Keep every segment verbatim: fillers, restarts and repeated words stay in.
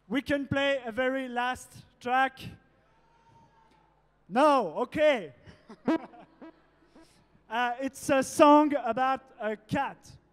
we can play a very last track. No, okay. uh, it's a song about a cat.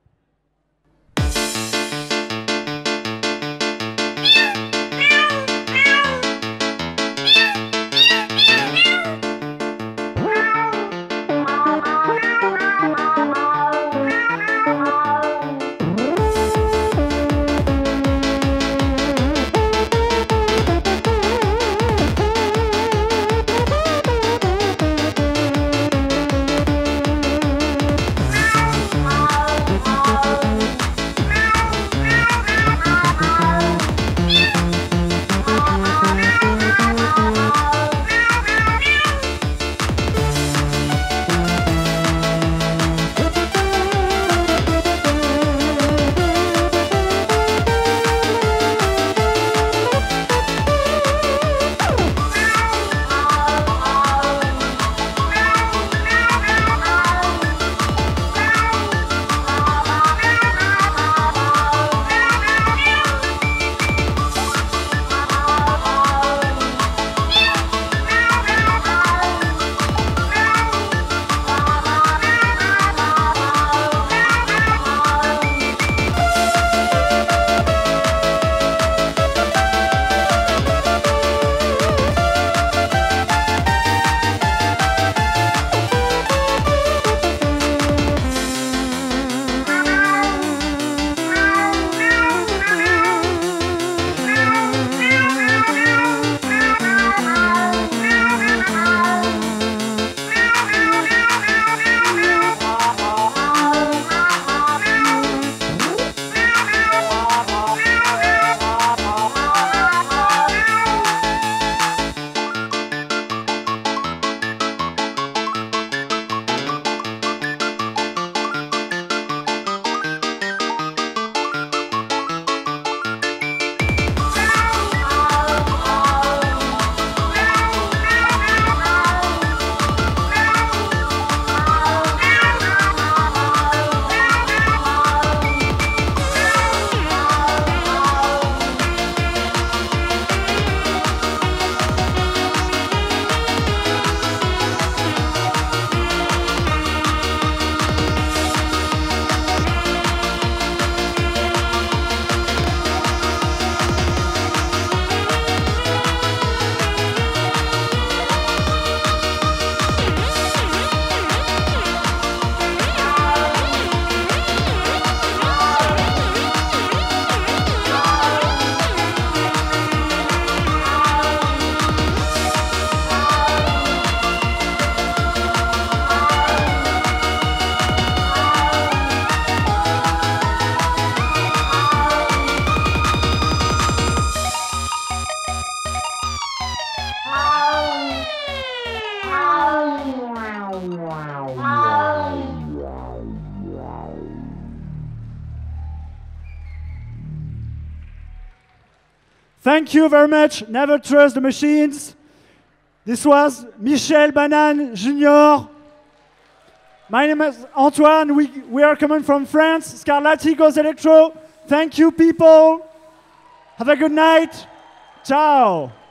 Thank you very much. Never trust the machines. This was Michel Banane Junior My name is Antoine. We, we are coming from France. Scarlatti goes Electro. Thank you, people. Have a good night. Ciao.